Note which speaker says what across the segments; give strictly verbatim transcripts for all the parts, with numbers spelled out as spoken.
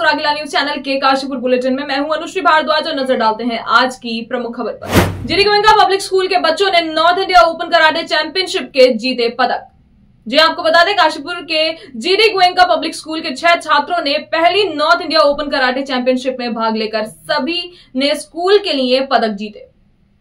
Speaker 1: सुरागीला news channel के Kashipur bulletin में मैं हूं अनुश्री भारद्वाज और नजर डालते हैं आज की प्रमुख खबर पर। जीडी गोयनका पब्लिक स्कूल के बच्चों ने North India open karate championship के जीते पदक। जी आपको बता दें, काशीपुर के जीडी गोयनका पब्लिक स्कूल के छह छात्रों ने पहली North India open karate championship में भाग लेकर सभी ने स्कूल के लिए पदक जीते।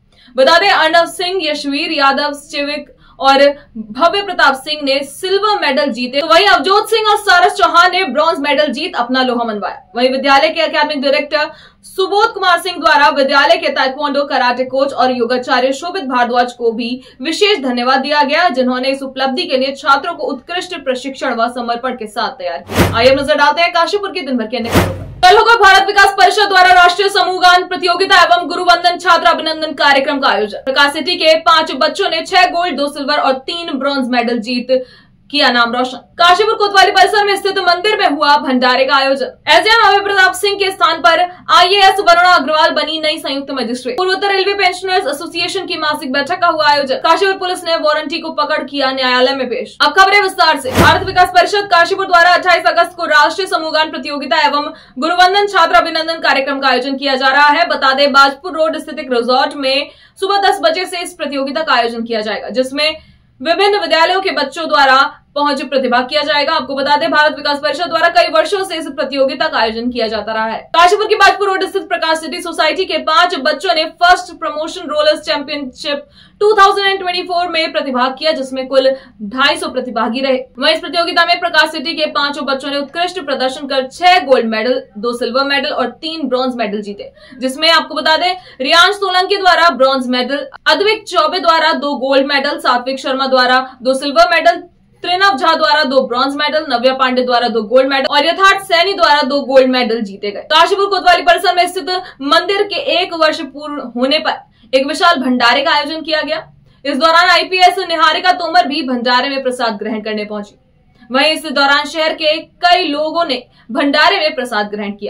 Speaker 1: बता दें, अर्नव सिंह, यशवीर यादव, चिविक और भव्य प्रताप सिंह ने सिल्वर मेडल जीते, तो वहीं अवजोत सिंह और सारस चौहान ने ब्रॉन्ज मेडल जीत अपना लोहा मनवाया। वहीं विद्यालय के एकेडमिक डायरेक्टर सुबोध कुमार सिंह द्वारा विद्यालय के ताइक्वांडो, कराटे कोच और योगाचार्य शोभित भारद्वाज को भी विशेष धन्यवाद दिया गया, जिन्होंने इस उपलब्धि के लिए छात्रों को उत्कृष्ट प्रशिक्षण व समर्पण के साथ तैयार किया। आइए नजर डालते हैं काशीपुर के दिन भर के अन्य खबरों पर। कल होगा भारत विकास परिषद द्वारा राष्ट्रीय समूह गान प्रतियोगिता एवं गुरुवंदन छात्र अभिनंदन कार्यक्रम का आयोजन। प्रकाश सिटी के पांच बच्चों ने छह गोल्ड, दो सिल्वर और तीन ब्रॉन्ज मेडल जीत किया नाम रोशन। काशीपुर कोतवाली परिसर में स्थित मंदिर में हुआ भंडारे का आयोजन। एसडीएम भव्य प्रताप सिंह के स्थान पर आईएएस वरुणा अग्रवाल बनी नई संयुक्त मजिस्ट्रेट। पूर्वोत्तर रेलवे पेंशनर्स एसोसिएशन की मासिक बैठक का हुआ आयोजन। काशीपुर पुलिस ने वारंटी को पकड़ किया न्यायालय में पेश। अब खबरें विस्तार से। भारत विकास परिषद काशीपुर द्वारा अट्ठाईस अगस्त को राष्ट्रीय समूह गान प्रतियोगिता एवं गुरुवंदन छात्र अभिनंदन कार्यक्रम का आयोजन किया जा रहा है। बता दें, बाजपुर रोड स्थित एक रिजॉर्ट में सुबह दस बजे से इस प्रतियोगिता का आयोजन किया जाएगा, जिसमें विभिन्न विद्यालयों के बच्चों द्वारा पहुंच प्रतिभा किया जाएगा। आपको बता दें, भारत विकास परिषद द्वारा कई वर्षों से इस प्रतियोगिता का आयोजन किया जाता रहा है। काशीपुर की बाजपुर रोड स्थित प्रकाश सिटी सोसाइटी के पांच बच्चों ने फर्स्ट प्रमोशन रोलर्स चैंपियनशिप दो हज़ार चौबीस में प्रतिभाग किया, जिसमें कुल ढाई सौ प्रतिभागी रहे। वहीं इस प्रतियोगिता में प्रकाश सिटी के पांचों बच्चों ने उत्कृष्ट प्रदर्शन कर छह गोल्ड मेडल, दो सिल्वर मेडल और तीन ब्रॉन्ज मेडल जीते, जिसमें आपको बता दें, रियांश सोलंकी द्वारा ब्रॉन्ज मेडल, अद्विक चौबे द्वारा दो गोल्ड मेडल, सात्विक शर्मा द्वारा दो सिल्वर मेडल, त्रिनव झा द्वारा दो ब्रॉन्ज मेडल, नव्या पांडे द्वारा दो गोल्ड मेडल और यथार्थ सैनी द्वारा दो गोल्ड मेडल जीते गए। काशीपुर कोतवाली परिसर में स्थित मंदिर के एक वर्ष पूर्ण होने पर एक विशाल भंडारे का आयोजन किया गया। इस दौरान आईपीएस निहारिका तोमर भी भंडारे में प्रसाद ग्रहण करने पहुंची। वहीं इस दौरान शहर के कई लोगों ने भंडारे में प्रसाद ग्रहण किया।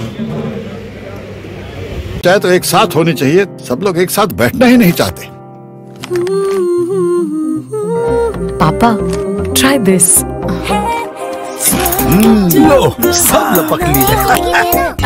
Speaker 2: चाहे तो एक साथ होनी चाहिए, सब लोग एक साथ बैठना ही नहीं चाहते।
Speaker 3: पापा, try this.
Speaker 4: लो, सब लपक लिए।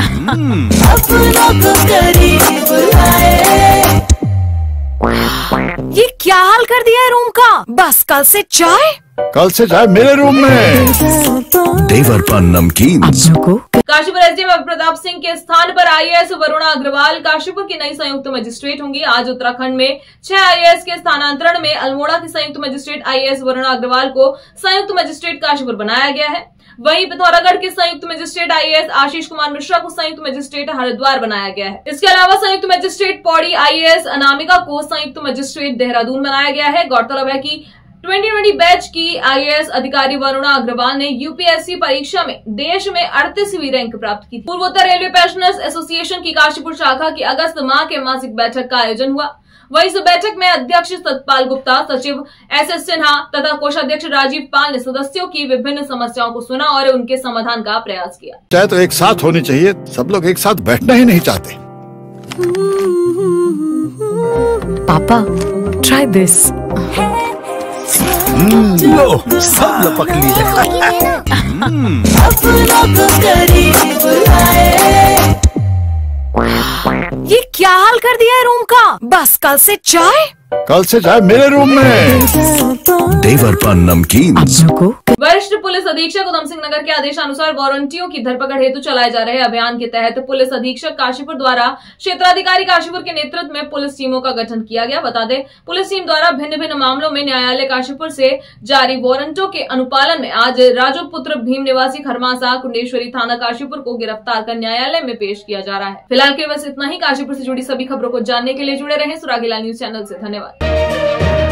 Speaker 3: ये क्या हाल कर दिया है रूम का? बस कल से चाय
Speaker 2: कल से चाय मेरे रूम में।
Speaker 4: देवर पान नमकीन।
Speaker 1: काशीपुर एसडीएम प्रताप सिंह के स्थान पर आईएएस वरुणा अग्रवाल काशीपुर की नई संयुक्त मजिस्ट्रेट होंगी। आज उत्तराखंड में छह आईएएस के स्थानांतरण में अल्मोड़ा की संयुक्त मजिस्ट्रेट आईएएस वरुणा अग्रवाल को संयुक्त मजिस्ट्रेट काशीपुर बनाया गया है। वहीं पिथौरागढ़ के संयुक्त मजिस्ट्रेट आईएएस आशीष कुमार मिश्रा को संयुक्त मजिस्ट्रेट हरिद्वार बनाया गया है। इसके अलावा संयुक्त मजिस्ट्रेट पौड़ी आईएएस अनामिका को संयुक्त मजिस्ट्रेट देहरादून बनाया गया है। गौरतलब है कि दो हज़ार बीस बैच की आईएएस अधिकारी वरुणा अग्रवाल ने यूपीएससी परीक्षा में देश में अड़तीसवीं रैंक प्राप्त की। पूर्वोत्तर रेलवे पेंशनर्स एसोसिएशन की काशीपुर शाखा की अगस्त माह के मासिक बैठक का आयोजन हुआ। वहीं इस बैठक में अध्यक्ष सतपाल गुप्ता, सचिव एस एस सिन्हा तथा कोषाध्यक्ष राजीव पाल ने सदस्यों की विभिन्न समस्याओं को सुना और उनके समाधान का प्रयास किया।
Speaker 2: चाहे तो एक साथ होनी चाहिए, सब लोग एक साथ बैठना ही नहीं चाहते।
Speaker 3: पापा, try this.
Speaker 4: लो, सब लपक लिए।
Speaker 3: ये क्या हाल कर दिया है रूम का? बस कल से चाय
Speaker 2: कल से चाय मेरे रूम में।
Speaker 4: देवर पान नमकीन।
Speaker 1: वरिष्ठ पुलिस अधीक्षक उधम सिंह नगर के आदेशानुसार वारंटियों की धरपकड़ हेतु चलाए जा रहे अभियान के तहत पुलिस अधीक्षक काशीपुर द्वारा क्षेत्राधिकारी काशीपुर के नेतृत्व में पुलिस टीमों का गठन किया गया। बता दें, पुलिस टीम द्वारा भिन्न भिन्न मामलों में न्यायालय काशीपुर से जारी वारंटों के अनुपालन में आज राजोपुत्र भीम निवासी खरमासा कुंडेश्वरी थाना काशीपुर को गिरफ्तार कर न्यायालय में पेश किया जा रहा है। फिलहाल के बस इतना ही। काशीपुर से जुड़ी सभी खबरों को जानने के लिए जुड़े रहें सुरागीला न्यूज चैनल से। धन्यवाद।